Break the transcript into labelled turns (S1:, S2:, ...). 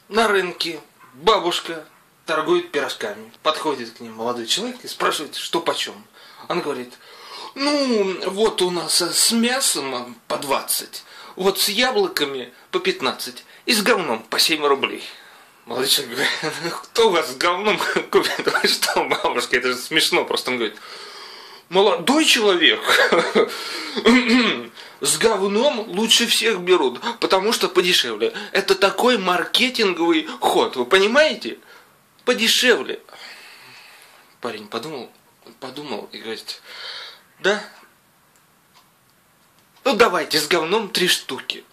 S1: На рынке бабушка торгует пирожками. Подходит к ним молодой человек и спрашивает, что почем. Он говорит, ну, вот у нас с мясом по 20, вот с яблоками по 15 и с говном по 7 рублей. Молодой человек говорит, кто у вас с говном купит? Вы что, бабушка, это же смешно. Просто он говорит, молодой человек, с говном лучше всех берут, потому что подешевле. Это такой маркетинговый ход, вы понимаете? Подешевле. Парень подумал и говорит, да? Ну давайте с говном 3 штуки.